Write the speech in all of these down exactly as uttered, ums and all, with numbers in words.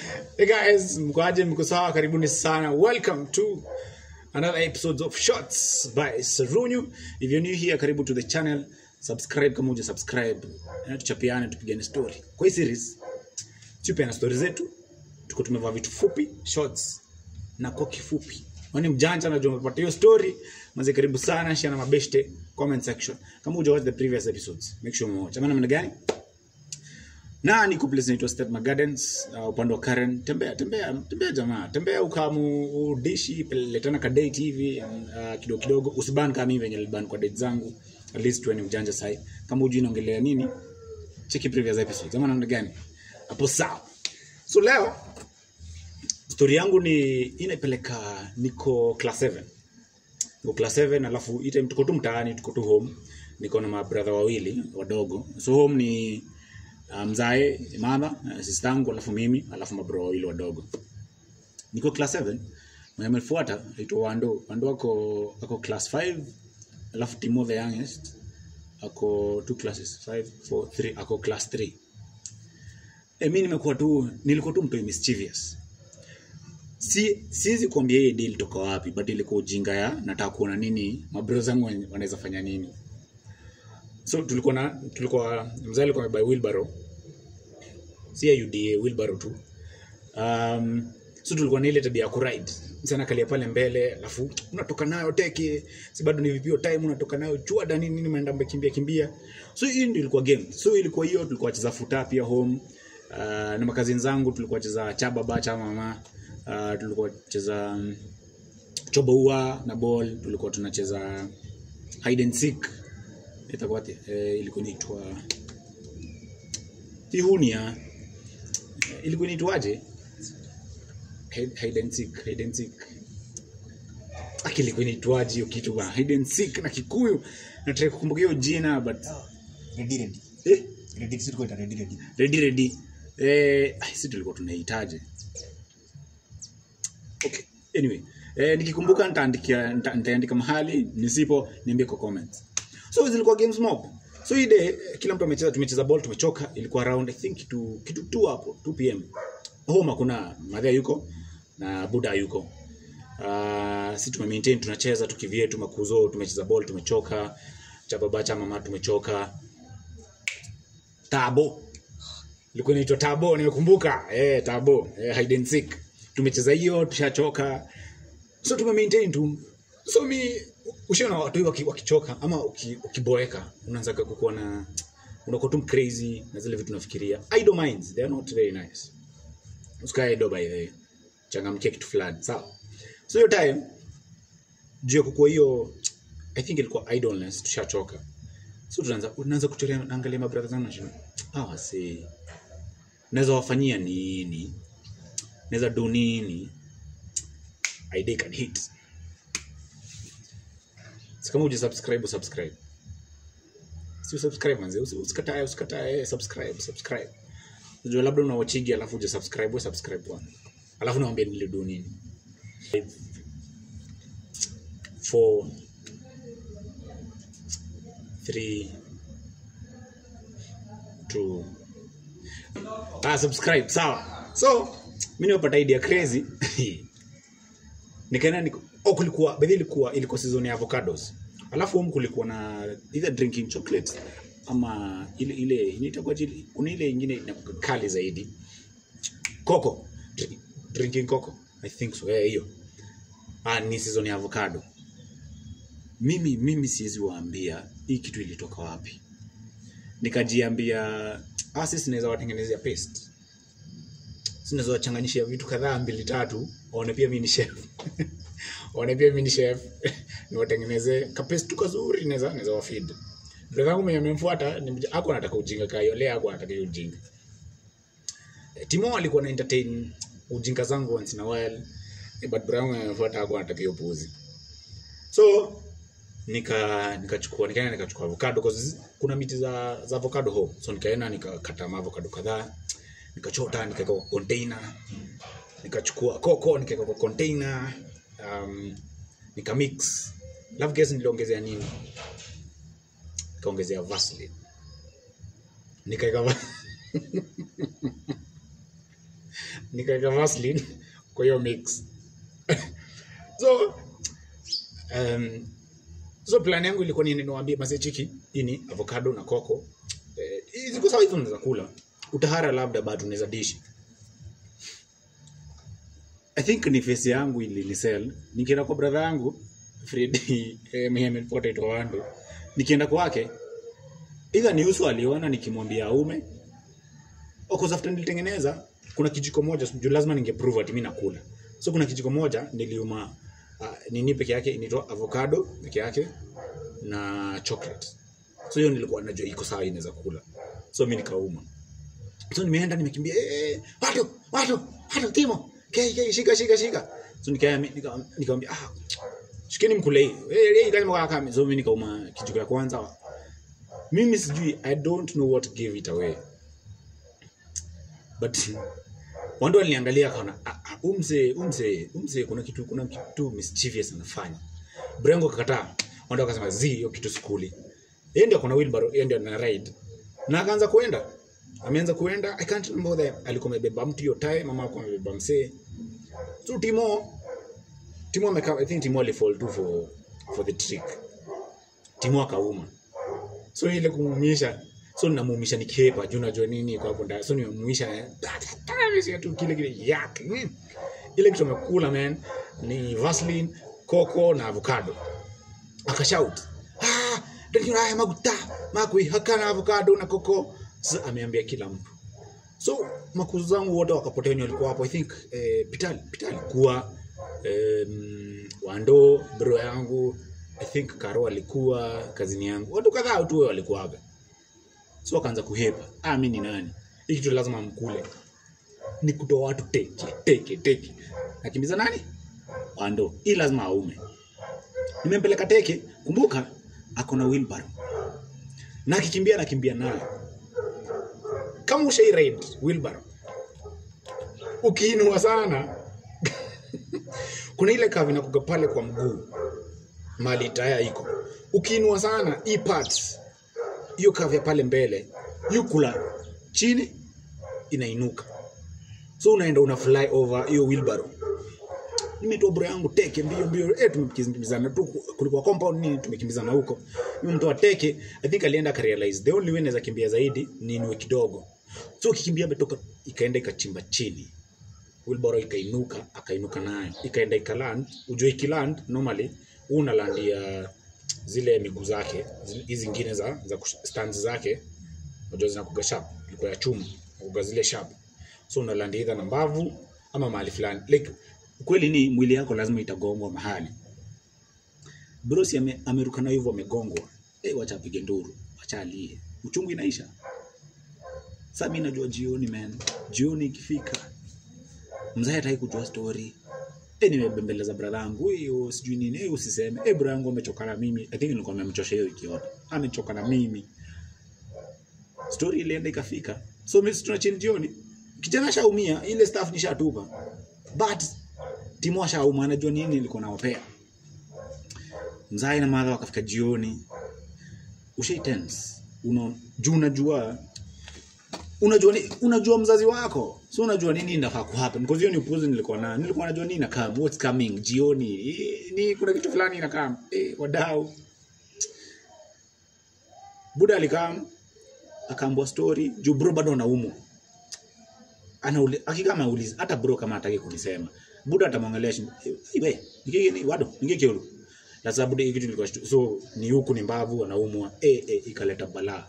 Hey guys, mkoaje mko sawa, karibuni sana. Welcome to another episode of Shots by Runyu. If you're new here, karibu to the channel. Subscribe kama huja subscribe. Na tuchapiane tupigane story. Kwa hii series tupiana stories zetu. Tuko tumevaa vitu fupi, shorts na koki fupi. Wani mjanja na jomba pata hiyo story, manze karibu sana, share na mabeshte, comment section. Kama huja watch the previous episodes, make sure mwa watch. Amana mna gani? Na niko place inaitwa State Gardens, uh, upande wa Karen. Tembea tembea tembea jamaa, tembea ukamu udishi letana ka date hivi uh, kidogo kidogo, usiban kama mimi venye niliban kwa date zangu. At least wewe ni mjanja sai. Kama hujui naongelea nini, check previous episodes. Amana mna gani? Hapo sawa. So leo story yangu ni inapeleka niko class seven. Niko class seven alafu hii time tuko tu mtaani, tuko tu home. Niko na my brother wawili wadogo. So home ni mzae, mama, sister yangu alafu mimi, alafu mabro wawili wadogo. Niko class seven, mwenye amefuata aitwa Wando. Wando ako ako class five, alafu Timo the youngest ako two classes, five, four, three, ako class three. E mimi nimekuwa tu nilikuwa tu mtu mischievous. Si siwezi kuambia hii deal toka wapi, but ilikuwa ujinga ya nataka kuona nini mabro zangu wanaweza fanya nini. So tulikuwa na tulikuwa mzee alikuwa by wheelbarrow. Si ya U D A wheelbarrow tu. Um so tulikuwa na ile tabia ya kuride. Msana kalia pale mbele, alafu unatoka nayo teke, si bado ni vipio time unatoka nayo chuada nini nini maenda mbekimbia kimbia. So hii ndio ilikuwa game. So ilikuwa hiyo tulikuwa cheza futa pia home. Uh, na makazini zangu tulikuwa cheza cha baba cha mama. Uh, tulikuwa cheza um, choboua na ball, tulikuwa tunacheza hide and seek. Itakuwa eh, ilikuwa inaitwa Tihunia. Ilikuwa inaitwaje? Hide and seek, hide and seek. Akili ilikuwa inaitwaje hiyo kitu bana? Hide and seek na Kikuyu. Nataka kukumbuka hiyo jina but ready ready. Eh? Ready siko ita ready ready. Ready ready. Eh, sisi tulikuwa tunahitaji. Okay. Anyway, eh nikikumbuka nitaandikia nitaandika mahali, nisipo niambie kwa comments. So zilikuwa games mob. So hii day kila mtu amecheza, tumecheza ball, tumechoka. Ilikuwa around I think kitu kitu two hapo, two p m. Home kuna madhia yuko na Buda yuko. Uh, si tume maintain tunacheza tukivietu makuzo, tumecheza ball, tumechoka. Cha baba cha mama tumechoka. Tabo. Ilikuwa inaitwa Tabo, nimekumbuka. Eh, Tabo, eh, hide and seek. Tumecheza hiyo, tushachoka. So tume maintain tu. So mi ushaona watu waki, wakichoka ama ukiboeka unaanza kukuwa na unakuwa tu crazy na zile vitu unafikiria. Idle minds, they are not very nice. Usikae idle by the changamkia kitu fulani, sawa? So hiyo time juu kwa hiyo I think ilikuwa idleness, tushachoka. So tunaanza tunaanza kuchorea, angalia my brothers zangu na ah see naweza wafanyia nini, naweza do nini, I can hit. Kama uje subscribe subscribe. Si subscribe manze, usikatae usikatae subscribe subscribe. Unajua labda unawachigi alafu uje subscribe subscribe one. Alafu naambia nilido nini. four three two Ah subscribe sawa. So mimi nimepata idea crazy. Nikaenda niko oh kulikuwa badhi ilikuwa ilikuwa season ya avocados. Alafu huko kulikuwa na either drinking chocolate ama ile ile inaitwa jili, kuna ile nyingine inakuwa kali zaidi. Coco, drinking coco. I think so. Eh hiyo. Ah ni season ya avocado. Mimi mimi siwezi waambia hii kitu ilitoka wapi. Nikajiambia ah sisi tunaweza watengenezea paste. Sinaweza wachanganyishia vitu kadhaa mbili tatu, waone pia mimi ni chef. Waone pia mimi ni chef. Niwatengeneze kapestu kazuri naweza naweza wafeed. Ndio wangu mwenye amemfuata hako anataka ujinga kayo, leo hako anataka ujinga. Timo alikuwa na entertain ujinga zangu once in a while, but Brown amemfuata hako anataka upuzi. So nika nikachukua nikaenda nikachukua avocado cause kuna miti za za avocado ho. So nikaenda nikakata avocado kadhaa, nikachota nikaweka kwa container, nikachukua coco nikaweka kwa container, um nika mix. Love guess niliongezea nini? Nikaongezea Vaseline. Nikaweka nikaweka Vaseline kwa hiyo mix. So um so plan yangu ilikuwa ni niwaambie mase chiki ini avocado na coco eh ziko sawa hizo unaweza kula. Utahara labda bado unaweza dish. I think ni face yangu ililisell. Nikienda kwa brother yangu Freddy eh mimi potato wando. Nikienda kwake either ni uso aliona nikimwambia aume. Oko after nilitengeneza kuna kijiko moja sio lazima ningeprove ati mimi nakula. So kuna kijiko moja niliuma uh, nini peke yake inaitwa avocado peke yake na chocolate. So hiyo nilikuwa najua iko sawa inaweza kula. So mimi nikauma. So nimeenda nimekimbia eh watu watu watu timo. Kei kei shika shika shika. So nikaambia nikamwambia ah shikeni mkule hii. Eh kama kwa kama. So mimi nikauma kijiko ya kwanza. Mimi sijui I don't know what gave it away. But wando aliniangalia kaona umse umse umse kuna kitu kuna kitu mischievous anafanya. Brengo kakataa. Wando akasema zi hiyo kitu skuli. Yeye ndio kuna wheelbarrow, yeye ndio ana ride. Na akaanza kuenda. Ameanza kuenda. I can't remember them. Alikuwa amebeba mtu hiyo time, mama alikuwa amebeba msee. So Timo Timo ameka I think Timo alifall too for for the trick. Timo akauma. So ile kumuumisha. So ninamuumisha nikepa, juu unajua nini kwa hapo ndani. So nimemuumisha sio tu kile kile Yuck. Mm. Ile kitu tumekula man ni Vaseline, coco na avocado. Akashout. Ah, ndio ni haya maguta. Makui hakana avocado na coco. Sasa ameambia kila mtu. So makuzu zangu wote wakapotea walikuwa hapo. I think eh Pitali Pitali kuwa um, Wando bro yangu, I think Karo alikuwa kazini yangu. Watu kadhaa tu walikuwa hapa. So akaanza kuhepa. Ah mimi ni nani? Hiki kitu lazima mkule. Ni kutoa watu teke teke teke. Nakimbiza nani? Wando. Hii lazima aume. Nimempeleka teke, kumbuka ako na wheelbarrow. Na akikimbia nakimbia nayo. Kama ushai ride wheelbarrow. Ukiinua sana. Kuna ile kavi inakuga pale kwa mguu. Mali taya iko. Ukiinua sana hii parts hiyo kavi pale mbele, yukula chini inainuka. So unaenda una fly over hiyo wheelbarrow. Nimetoa bro yangu teke mbio mbio eh tumekimbizana tu kulikuwa compound nini tumekimbizana huko. Nimemtoa teke, I think alienda ka realize the only way naweza kimbia zaidi ni niwe kidogo. So ukikimbia betoka ikaenda ikachimba chini. Wheelbarrow ikainuka, akainuka nayo. Ikaenda ikaland, ujue ikiland normally unalandia zile miguu zake, hizi zingine za za stands zake unajua zinakuga sharp, ilikuwa ya chuma, kuga zile sharp. So unalandi either na mbavu ama mahali fulani. Like kweli ni mwili yako lazima itagongwa mahali. Brosi ame, ameruka na hivyo amegongwa. Eh wacha apige nduru, acha alie. Uchungu inaisha. Sasa mimi najua jioni man. Jioni ikifika mzee hataki kujua story. Eh nimebembeleza brother yangu hiyo sijui nini eh usiseme eh brother yangu amechoka na mimi. I think nilikuwa nimemchosha hiyo wiki yote. Amechoka na mimi. Story ilienda ikafika. So mimi tunachini jioni. Kijana shaumia ile staff nishatupa. But Timo shauma anajua nini nilikuwa naopea. Mzee na madha wakafika jioni. Ushai tense. Uno juu unajua unajua unajua mzazi wako. So unajua nini inafaa kuhappen. Because hiyo ni upuzi nilikuwa na. Nilikuwa najua nini inakam, what's coming jioni. E, ni kuna kitu fulani inakam. Eh wadau. Buda alikam akaambia story, juu bro bado anaumwa. Ana akikama uliza hata bro kama hataki kunisema. Buda atamwangalia iwe nikige ni wado nikige kiolo. Na sababu ile kitu nilikuwa so ni huku ni mbavu anaumwa eh eh ikaleta balaa.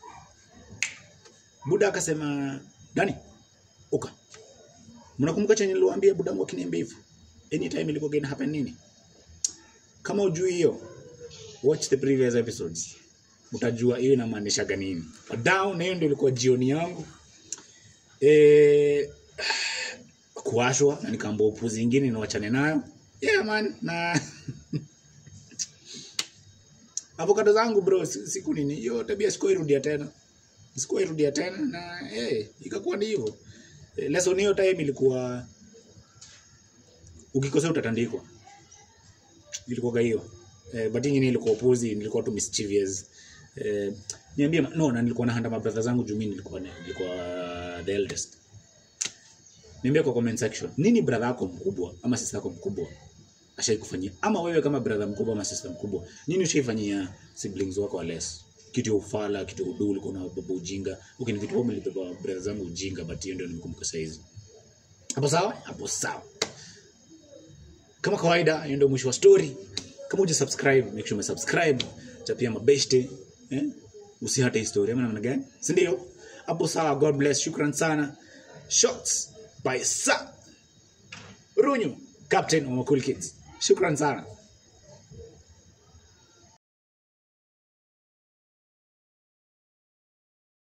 Buda akasema Dani uka mnakumbuka chenye niliwaambia buda wangu akiniambia hivyo anytime ilikuwa gonna happen nini? Kama ujui hiyo watch the previous episodes utajua hiyo inamaanisha nini. Down hiyo ndio ilikuwa jioni yangu eh kuashwa na nikaambia upuzi nyingine na wachane nayo. Yeah man na avocado zangu bro siku nini hiyo tabia sikuirudia tena. Sikuirudia tena na eh hey, ikakuwa ni hivyo. Eh, lesson hiyo time ilikuwa ukikosea utatandikwa. Ilikuwa hiyo. Eh but nyingine ilikuwa upuzi, nilikuwa tu mischievous. Eh niambia no na nilikuwa na handa mabrother zangu juu mimi nilikuwa nilikuwa the eldest. Niambie kwa comment section. Nini brother yako mkubwa ama sister yako mkubwa ashaikufanyia? Ama wewe kama brother mkubwa ama sister mkubwa, nini ushaifanyia siblings wako less? Kitu ya ufala, kitu ya uduli, kuna baba ujinga. Okay, ni vitu wao mlipepa brother zangu ujinga, but hiyo ndio nimekumbuka saizi. Hapo sawa? Hapo sawa. Kama kawaida, hiyo ndio mwisho wa story. Kama uja subscribe, make sure umesubscribe. Chapia mabeshte, eh? Usihate historia ama namna gani? Si ndio? Hapo sawa. God bless. Shukran sana. Shots by Sa Runyu, captain of my cool kids. Shukran sana.